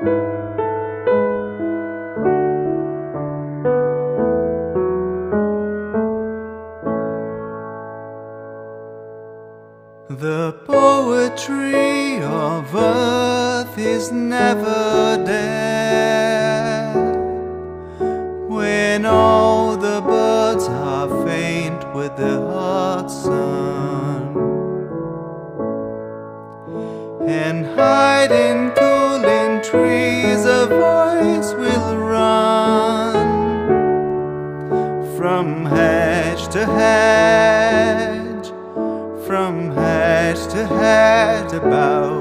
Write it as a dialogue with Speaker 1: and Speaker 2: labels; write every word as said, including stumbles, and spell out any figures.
Speaker 1: The poetry of earth is never dead. When all the birds are faint with the hot sun, and hide in cooling trees, a voice will run from hedge to hedge, from hedge to hedge about